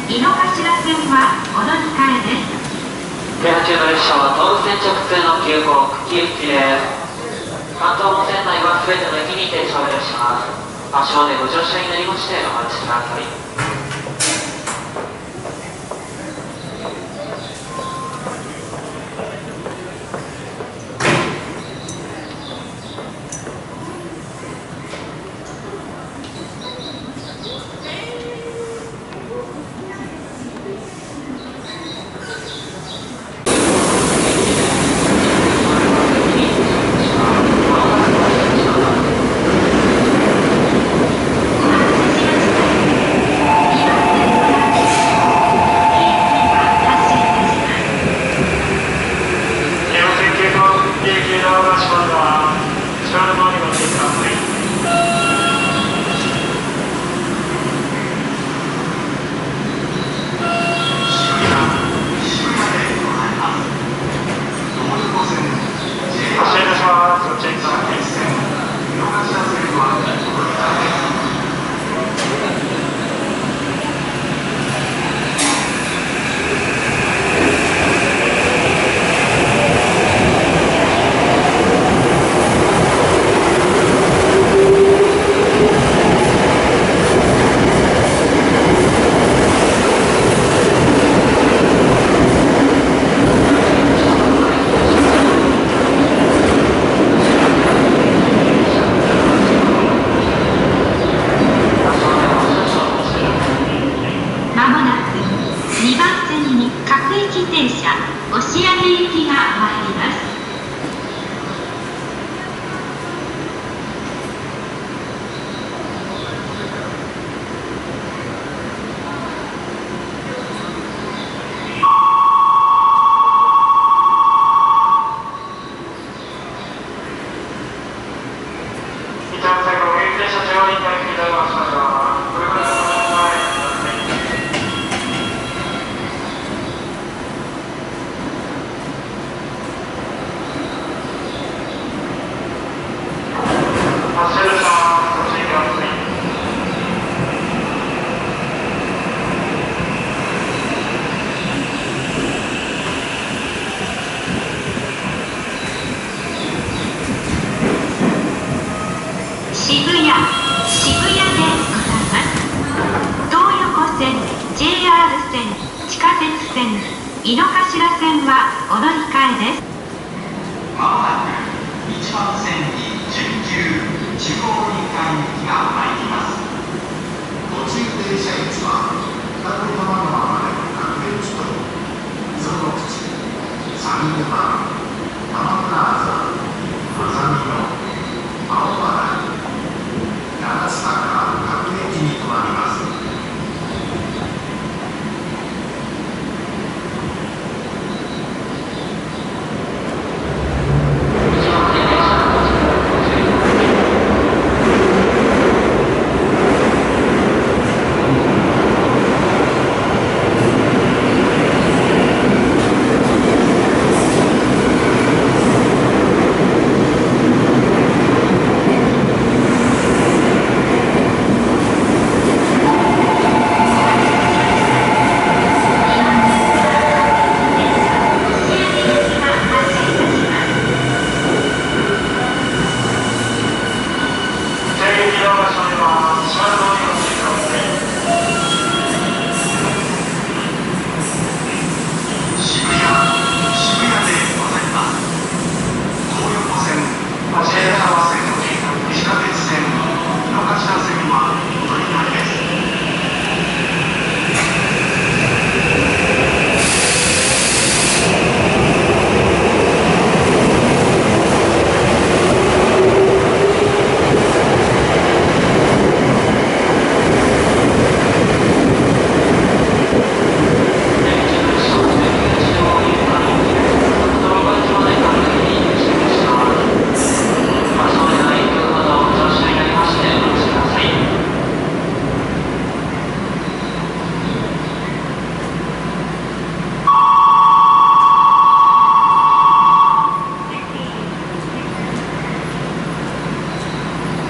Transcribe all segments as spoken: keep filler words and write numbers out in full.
井の頭線はお乗り換えです。 停波中の列車は東武線直通の急行久喜行きです。関東の線内は全ての駅に停車をいたします。足までご乗車になりましてお待ちください。 井の頭線はお乗り換えです。 まもなくいちばん線に準急中央臨海行きが参ります。途中停車位置は二子玉川までの各駅と溝の口、相模湾、多摩プラザ、あざみ野、青原、長津坂各駅に停まります。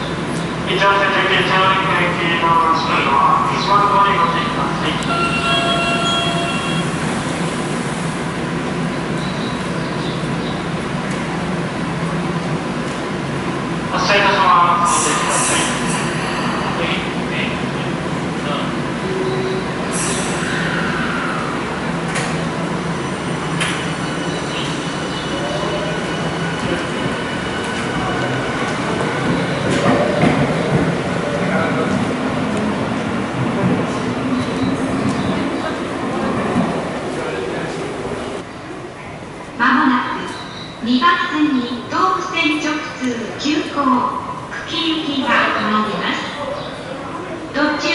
一番線中継中央駅の乗り換えはいちばんごにご注意ください。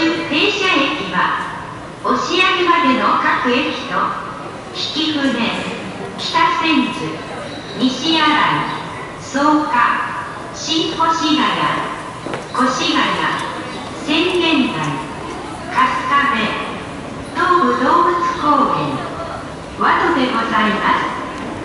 停車駅は押上までの各駅と曳舟、北千住、西新井、草加、新越谷、越谷、浅間台、春日部、東武動物公園、和戸でございます。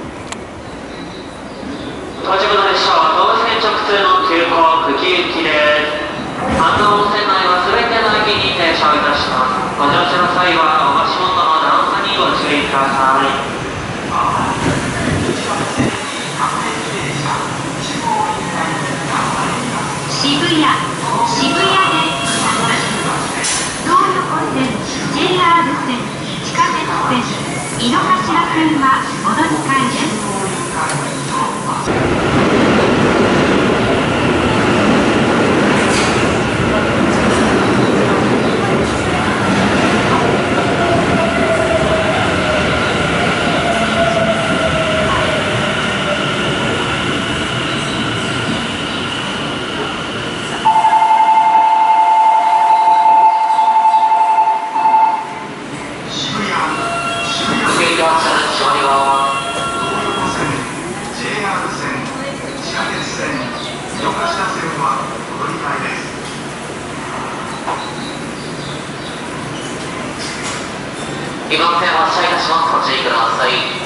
到着の列車は東武線直通の急行久喜行きです。半島温泉内は全ての駅に停車をいたします。ご乗車の際はお足元の段差にご注意ください。 渋谷、渋谷でございます。東横線、ジェイアール 線、地下鉄線、井の頭線はお乗り換えです。 にばん線発車いたします。ご注意ください。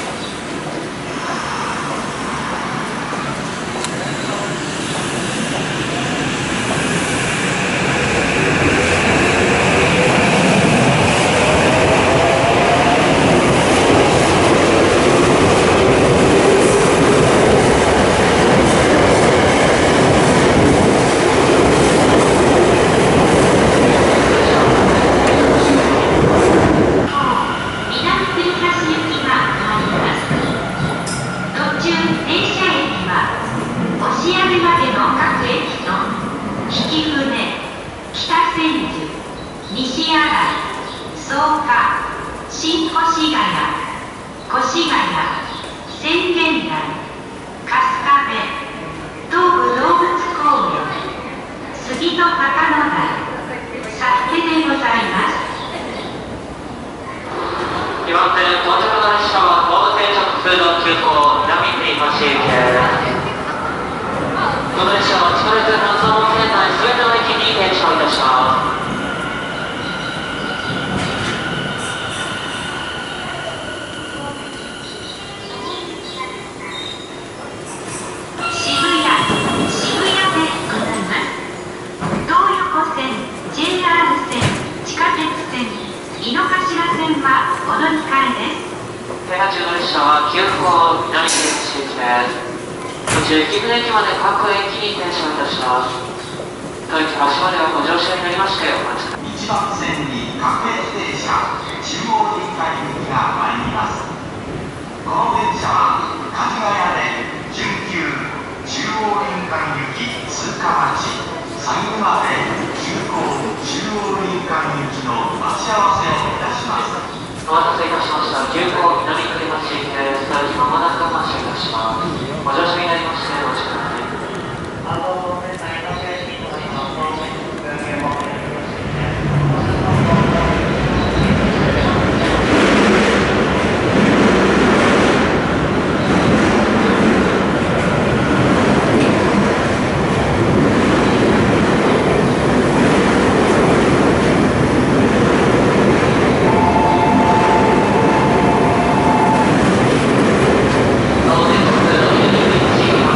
「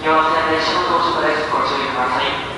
両線列車の到着です。ご注意ください。